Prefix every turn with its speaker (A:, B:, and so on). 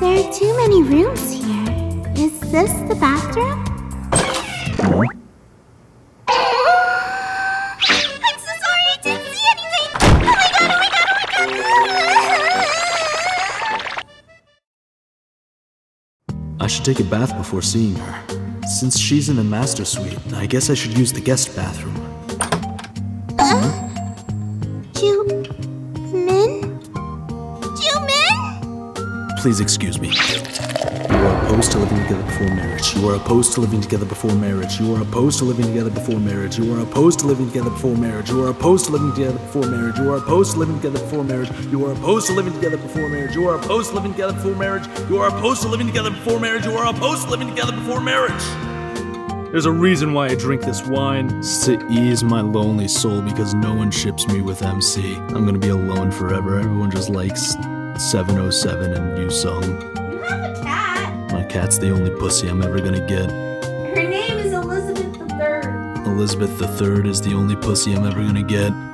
A: There are too many rooms here. Is this the bathroom? I'm so sorry, I didn't see anything! Oh my god, oh my god, oh my god!
B: I should take a bath before seeing her. Since she's in the master suite, I guess I should use the guest bathroom.
A: Ju-min?
B: Please excuse me. You are opposed to living together before marriage. You are opposed to living together before marriage. You are opposed to living together before marriage. You are opposed to living together before marriage. You are opposed to living together before marriage. You are opposed to living together before marriage. You are opposed to living together before marriage. You are opposed to living together before marriage. You are opposed to living together before marriage. You are opposed to living together before marriage. There's a reason why I drink this wine. It's to ease my lonely soul because no one ships me with MC. I'm gonna be alone forever. Everyone just likes 707 and Yusung.
A: You have a cat.
B: My cat's the only pussy I'm ever gonna get.
A: Her name is Elizabeth III.
B: Elizabeth III is the only pussy I'm ever gonna get.